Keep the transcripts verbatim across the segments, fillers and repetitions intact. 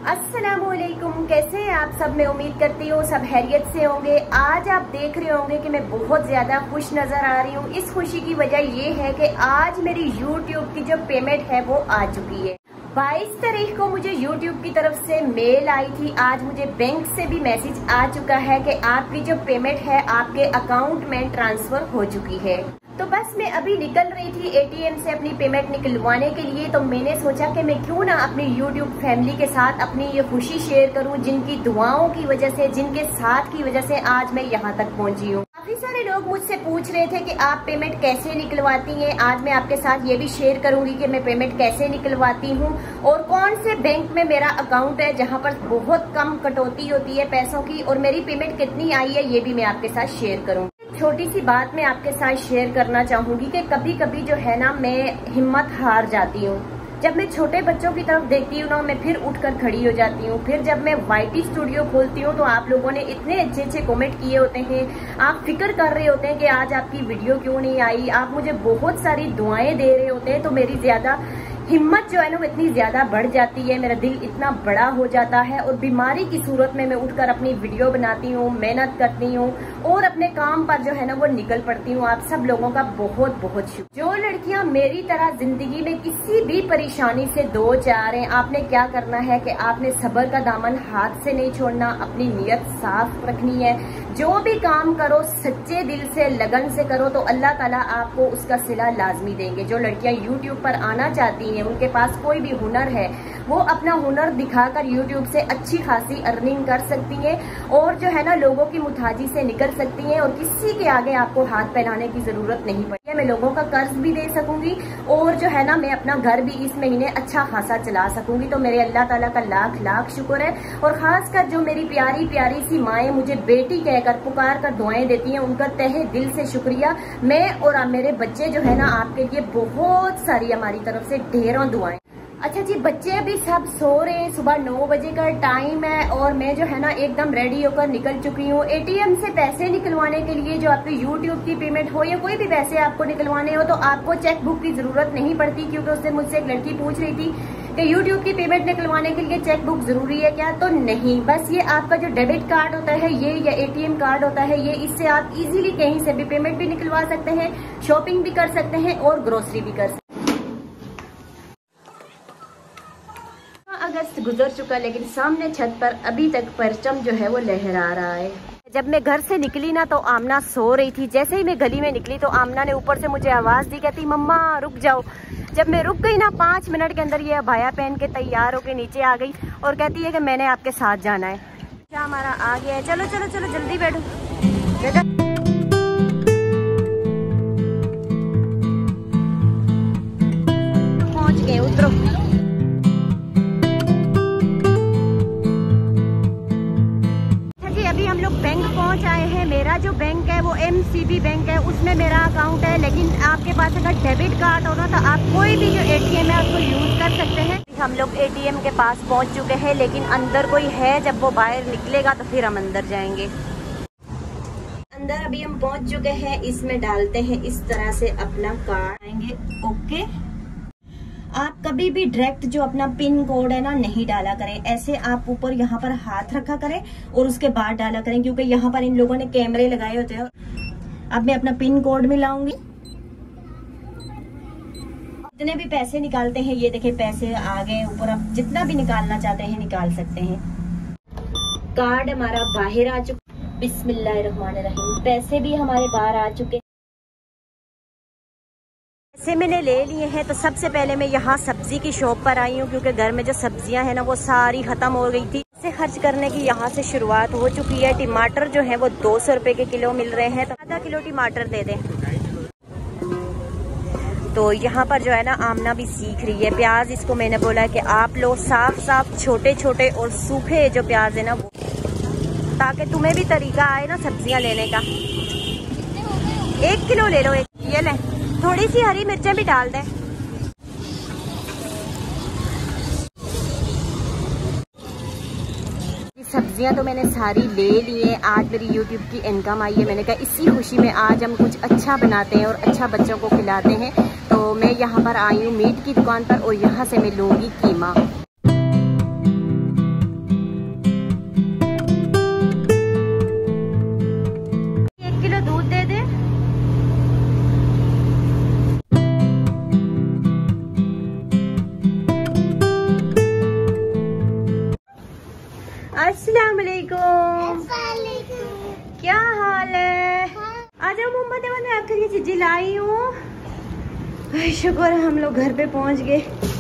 अस्सलामुअलैकुम, कैसे हैं आप सब। मैं उम्मीद करती हूँ सब खैरियत से होंगे। आज आप देख रहे होंगे कि मैं बहुत ज्यादा खुश नजर आ रही हूँ। इस खुशी की वजह ये है कि आज मेरी यूट्यूब की जो पेमेंट है वो आ चुकी है। बाईस तारीख को मुझे यूट्यूब की तरफ से मेल आई थी। आज मुझे बैंक से भी मैसेज आ चुका है कि आपकी जो पेमेंट है आपके अकाउंट में ट्रांसफर हो चुकी है। तो बस मैं अभी निकल रही थी एटीएम से अपनी पेमेंट निकलवाने के लिए। तो मैंने सोचा कि मैं क्यों ना अपनी यूट्यूब फैमिली के साथ अपनी ये खुशी शेयर करूं, जिनकी दुआओं की वजह से, जिनके साथ की वजह से आज मैं यहाँ तक पहुँची हूँ। काफी सारे लोग मुझसे पूछ रहे थे कि आप पेमेंट कैसे निकलवाती हैं। आज मैं आपके साथ ये भी शेयर करूंगी कि मैं पेमेंट कैसे निकलवाती हूँ और कौन से बैंक में मेरा अकाउंट है जहाँ पर बहुत कम कटौती होती है पैसों की, और मेरी पेमेंट कितनी आई है ये भी मैं आपके साथ शेयर करूंगी। छोटी सी बात मैं आपके साथ शेयर करना चाहूंगी कि कभी कभी जो है ना मैं हिम्मत हार जाती हूँ। जब मैं छोटे बच्चों की तरफ देखती हूँ ना मैं फिर उठकर खड़ी हो जाती हूँ। फिर जब मैं वाईटी स्टूडियो खोलती हूँ तो आप लोगों ने इतने अच्छे अच्छे कमेंट किए होते हैं, आप फिक्र कर रहे होते हैं कि आज आपकी वीडियो क्यों नहीं आई, आप मुझे बहुत सारी दुआएं दे रहे होते हैं। तो मेरी ज्यादा हिम्मत जो है ना वो इतनी ज्यादा बढ़ जाती है, मेरा दिल इतना बड़ा हो जाता है और बीमारी की सूरत में मैं उठकर अपनी वीडियो बनाती हूँ, मेहनत करती हूँ और अपने काम पर जो है ना वो निकल पड़ती हूँ। आप सब लोगों का बहुत बहुत शुक्रिया। जो लड़कियां मेरी तरह जिंदगी में किसी भी परेशानी से दो चार हैं, आपने क्या करना है कि आपने सब्र का दामन हाथ से नहीं छोड़ना, अपनी नीयत साफ रखनी है। जो भी काम करो सच्चे दिल से लगन से करो तो अल्लाह ताला आपको उसका सिला लाजमी देंगे। जो लड़कियां यूट्यूब पर आना चाहती हैं, उनके पास कोई भी हुनर है, वो अपना हुनर दिखाकर यूट्यूब से अच्छी खासी अर्निंग कर सकती हैं और जो है ना लोगों की मुताजी से निकल सकती हैं और किसी के आगे आपको हाथ फैलाने की जरूरत नहीं पड़ती। मैं लोगों का कर्ज भी दे सकूंगी और जो है ना मैं अपना घर भी इस महीने अच्छा खासा चला सकूंगी। तो मेरे अल्लाह ताला का लाख लाख शुक्र है। और खासकर जो मेरी प्यारी प्यारी सी माएँ मुझे बेटी कहकर पुकार कर दुआएं देती हैं, उनका तहे दिल से शुक्रिया। मैं और मेरे बच्चे जो है ना आपके लिए बहुत सारी हमारी तरफ से ढेरों दुआएं। अच्छा जी, बच्चे अभी सब सो रहे हैं, सुबह नौ बजे का टाइम है और मैं जो है ना एकदम रेडी होकर निकल चुकी हूँ। एटीएम से पैसे निकलवाने के लिए, जो आपकी यूट्यूब की पेमेंट हो या कोई भी पैसे आपको निकलवाने हो, तो आपको चेक बुक की जरूरत नहीं पड़ती। क्योंकि उस दिन मुझसे एक लड़की पूछ रही थी कि यूट्यूब की पेमेंट निकलवाने के लिए चेक बुक जरूरी है क्या। तो नहीं, बस ये आपका जो डेबिट कार्ड होता है ये या एटीएम कार्ड होता है ये, इससे आप इजीली कहीं से भी पेमेंट भी निकलवा सकते हैं, शॉपिंग भी कर सकते हैं और ग्रोसरी भी कर सकते हैं। अगस्त गुजर चुका लेकिन सामने छत पर अभी तक परचम जो है वो लहरा रहा है। जब मैं घर से निकली ना तो आमना सो रही थी। जैसे ही मैं गली में निकली तो आमना ने ऊपर से मुझे आवाज दी, कहती मम्मा रुक जाओ। जब मैं रुक गई ना पाँच मिनट के अंदर ये अबाया पहन के तैयार होके नीचे आ गई और कहती है कि मैंने आपके साथ जाना है। क्या हमारा आ गया है, चलो चलो चलो जल्दी बैठो। पहुंच गए, उतरो। अभी हम लोग बैंक पहुंच आए हैं। मेरा जो बैंक है वो एमसीबी बैंक है, उसमें मेरा अकाउंट है। लेकिन आपके पास अगर डेबिट कार्ड हो ना तो आप कोई भी जो एटीएम है उसको यूज कर सकते हैं। हम लोग एटीएम के पास पहुंच चुके हैं लेकिन अंदर कोई है, जब वो बाहर निकलेगा तो फिर हम अंदर जाएंगे। अंदर अभी हम पहुंच चुके हैं। इसमें डालते हैं इस तरह से अपना कार्ड, आएंगे ओके। आप कभी भी डायरेक्ट जो अपना पिन कोड है ना नहीं डाला करें, ऐसे आप ऊपर यहाँ पर हाथ रखा करें और उसके बाद डाला करें, क्योंकि यहाँ पर इन लोगों ने कैमरे लगाए होते हैं। अब मैं अपना पिन कोड मिलाऊंगी। जितने भी पैसे निकालते हैं ये देखिए पैसे आ गए ऊपर। आप जितना भी निकालना चाहते हैं निकाल सकते हैं। कार्ड हमारा बाहर आ चुका, बिस्मिल्लाहिर्रहमानिर्रहीम। पैसे भी हमारे बाहर आ चुके। पैसे मैंने ले लिए हैं। तो सबसे पहले मैं यहाँ सब्जी की शॉप पर आई हूँ क्योंकि घर में जो सब्जियां हैं ना वो सारी खत्म हो गई थी। पैसे खर्च करने की यहाँ से शुरुआत हो चुकी है। टमाटर जो है वो दो सौ रुपए के किलो मिल रहे हैं, तो आधा किलो टमाटर दे दें। तो यहाँ पर जो है ना आमना भी सीख रही है। प्याज इसको मैंने बोला है कि आप लो साफ साफ छोटे छोटे और सूखे जो प्याज है ना वो, ताकि तुम्हें भी तरीका आए ना सब्जियां लेने का। एक किलो ले लो। एक ये ले, थोड़ी सी हरी मिर्चें भी डाल दें। सब्जियां तो मैंने सारी ले ली हैं। आज मेरी यूट्यूब की इनकम आई है, मैंने कहा इसी खुशी में आज हम कुछ अच्छा बनाते हैं और अच्छा बच्चों को खिलाते हैं। तो मैं यहाँ पर आई हूँ मीट की दुकान पर और यहाँ से मैं लूँगी कीमा। अस्सलाम वालेकुम। क्या हाल है? आज मोहम्मद अमन मैं आपके लिए चीजें लाई हूँ। शुक्र हम लोग घर पे पहुँच गए।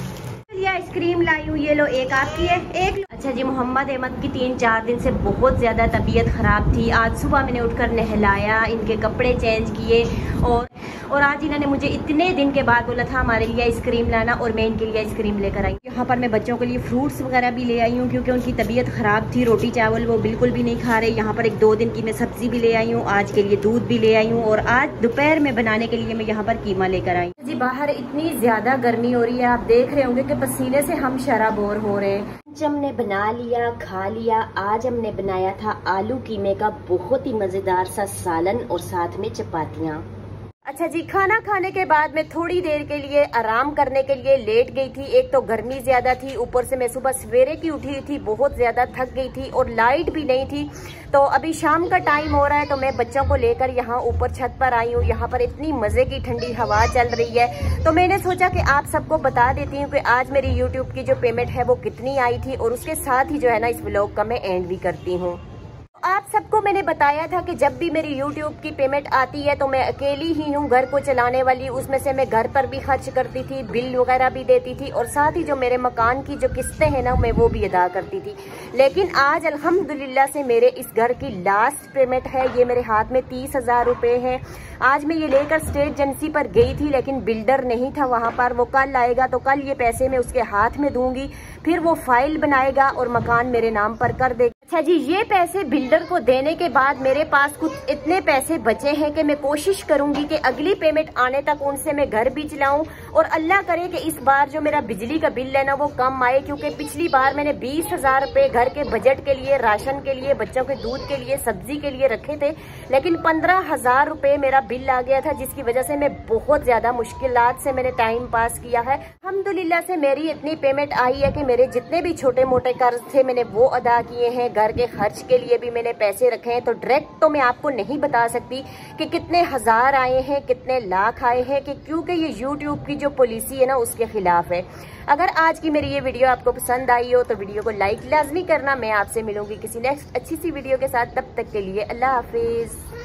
ये आइसक्रीम लाई हूँ, ये लो, एक आपकी है, एक लो। अच्छा जी, मोहम्मद अहमद की तीन चार दिन से बहुत ज़्यादा तबीयत ख़राब थी। आज सुबह मैंने उठकर नहलाया, इनके कपड़े चेंज किए और और आज इन्होंने मुझे इतने दिन के बाद बोला था हमारे लिए आइसक्रीम लाना और मैं इनके लिए आइसक्रीम लेकर आई। यहाँ पर मैं बच्चों के लिए फ्रूट्स वगैरह भी ले आई हूँ क्योंकि उनकी तबीयत ख़राब थी, रोटी चावल वो बिल्कुल भी नहीं खा रहे। यहाँ पर एक दो दिन की मैं सब्ज़ी भी ले आई हूँ, आज के लिए दूध भी ले आई हूँ और आज दोपहर में बनाने के लिए मैं यहाँ पर कीमा लेकर आई जी। बाहर इतनी ज़्यादा गर्मी हो रही है, आप देख रहे होंगे कि पसीने से हम शराबोर हो रहे हैं। हमने बना लिया, खा लिया। आज हमने बनाया था आलू कीमे का बहुत ही मज़ेदार सा सालन और साथ में चपातियाँ। अच्छा जी, खाना खाने के बाद मैं थोड़ी देर के लिए आराम करने के लिए लेट गई थी। एक तो गर्मी ज्यादा थी, ऊपर से मैं सुबह सवेरे की उठी थी, बहुत ज्यादा थक गई थी और लाइट भी नहीं थी। तो अभी शाम का टाइम हो रहा है तो मैं बच्चों को लेकर यहाँ ऊपर छत पर आई हूँ। यहाँ पर इतनी मजे की ठंडी हवा चल रही है तो मैंने सोचा कि आप सबको बता देती हूँ कि आज मेरी यूट्यूब की जो पेमेंट है वो कितनी आई थी और उसके साथ ही जो है ना इस व्लॉग का मैं एंड भी करती हूँ। आप सबको मैंने बताया था कि जब भी मेरी YouTube की पेमेंट आती है तो मैं अकेली ही हूँ घर को चलाने वाली। उसमें से मैं घर पर भी खर्च करती थी, बिल वगैरह भी देती थी और साथ ही जो मेरे मकान की जो किस्तें हैं ना मैं वो भी अदा करती थी। लेकिन आज अल्हम्दुलिल्लाह से मेरे इस घर की लास्ट पेमेंट है। ये मेरे हाथ में तीस हजार रुपये है। आज मैं ये लेकर स्टेट एजेंसी पर गई थी लेकिन बिल्डर नहीं था वहाँ पर। वो कल आएगा तो कल ये पैसे मैं उसके हाथ में दूंगी, फिर वो फाइल बनाएगा और मकान मेरे नाम पर कर देगा। अच्छा जी, ये पैसे बिल्डर को देने के बाद मेरे पास कुछ इतने पैसे बचे हैं कि मैं कोशिश करूंगी कि अगली पेमेंट आने तक उनसे मैं घर भी चलाऊं और अल्लाह करे कि इस बार जो मेरा बिजली का बिल है ना वो कम आए। क्योंकि पिछली बार मैंने बीस हजार रुपए घर के बजट के लिए, राशन के लिए, बच्चों के दूध के लिए, सब्जी के लिए रखे थे लेकिन पंद्रह हजार रुपए मेरा बिल आ गया था जिसकी वजह से मैं बहुत ज्यादा मुश्किलात से मैंने टाइम पास किया है। अल्हम्दुलिल्लाह से मेरी इतनी पेमेंट आई है कि मेरे जितने भी छोटे मोटे कर्ज थे मैंने वो अदा किए हैं। घर के खर्च के लिए भी मैंने पैसे रखे हैं। तो डायरेक्ट तो मैं आपको नहीं बता सकती कि कितने हजार आए हैं, कितने लाख आए हैं, कि क्योंकि ये यूट्यूब की जो पॉलिसी है ना उसके खिलाफ है। अगर आज की मेरी ये वीडियो आपको पसंद आई हो तो वीडियो को लाइक लाजमी करना। मैं आपसे मिलूंगी किसी नेक्स्ट अच्छी सी वीडियो के साथ, तब तक के लिए अल्लाह हाफिज।